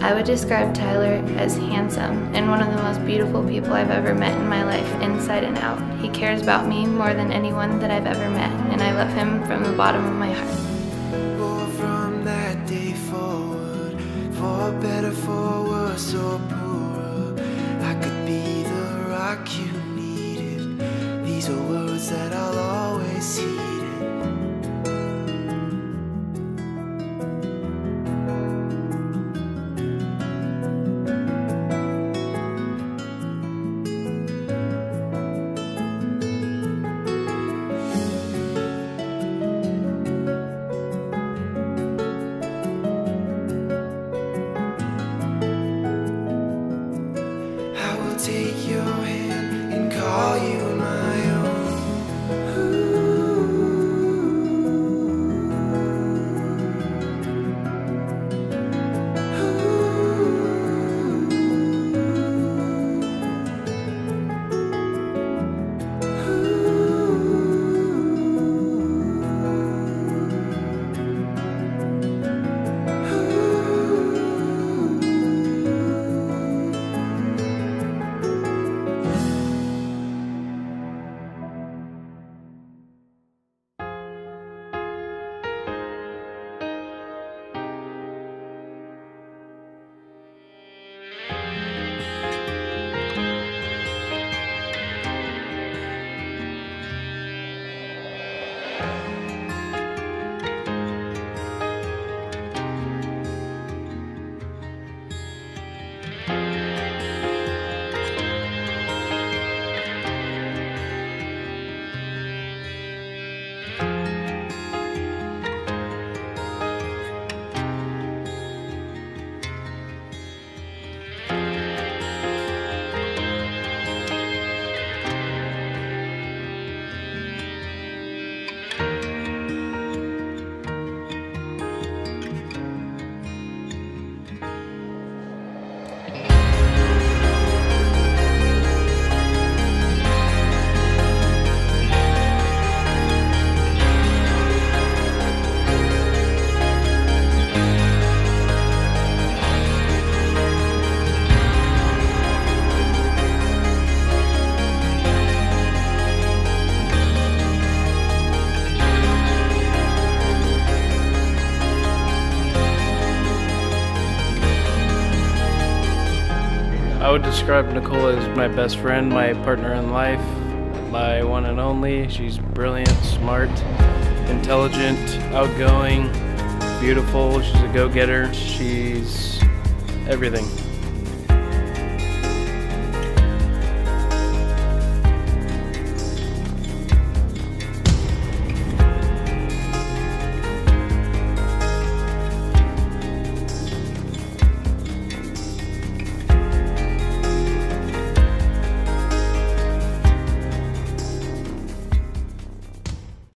I would describe Tyler as handsome and one of the most beautiful people I've ever met in my life, inside and out. He cares about me more than anyone that I've ever met, and I love him from the bottom of my heart. From that day forward, for better, for worse or poorer, I could be the rock you needed. These are words that I'll always heed. Take your hand and call you my own. I would describe Nicole as my best friend, my partner in life, my one and only. She's brilliant, smart, intelligent, outgoing, beautiful. She's a go-getter. She's everything.